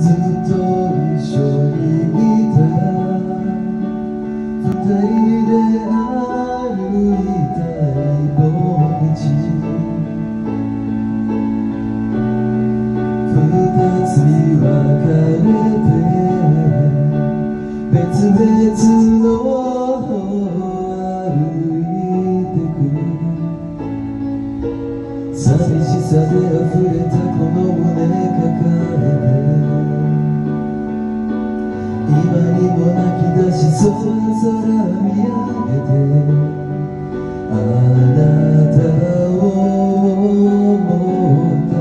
ずっと一緒にいた二人で歩いた一本道、二つに分かれて別々の歩いてく、寂しさで溢れたこの胸抱えて今にも泣き出しそうな空見上げて、あなたを思った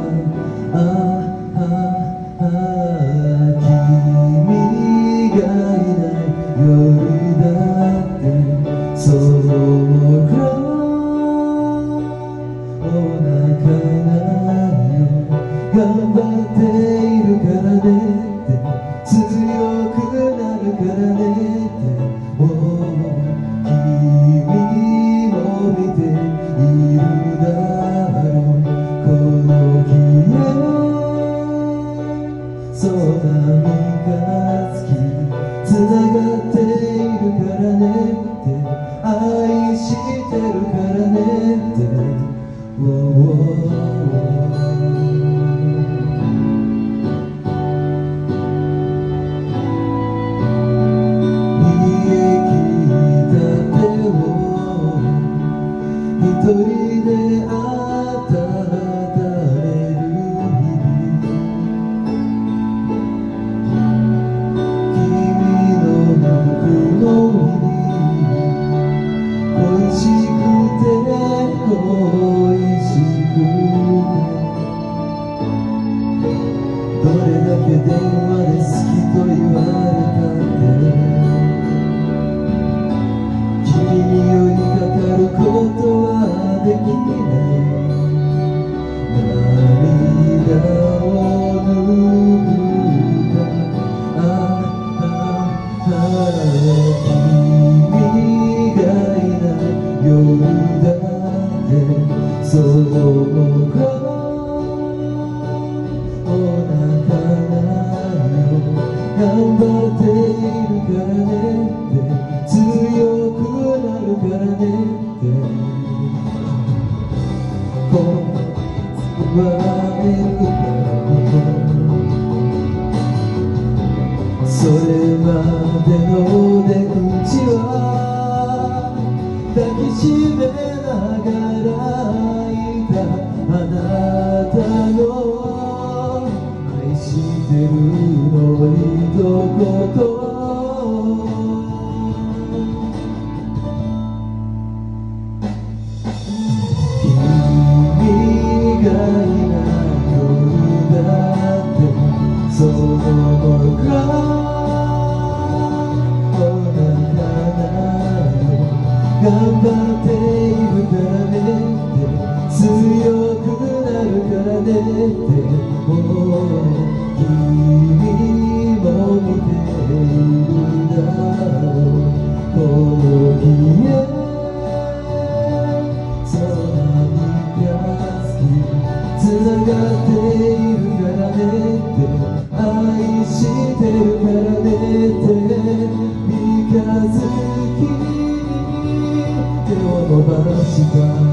君がいない夜だってそう思うからお腹ないよ頑張っているからねって強くなるからねって君も見ているだろうこの日へ空三日月つながっているからねって愛してるからねって一人で温める日々、君のぬくもり恋しくて恋しくてどれだけ電話で好きと言われたって君に寄りかかることはできない涙を拭った君がいない夜だってそう思うからお腹ないよ頑張っているからねって強くなるからねってこう言われるそれまでの出口は抱きしめながらいたあなたの愛してるの一言そう思うからお腹ないよ頑張っているからねって強くなるからねって君も見ているだろうこの日へ空につながっているからねって愛してるからねって三日月に手を伸ばした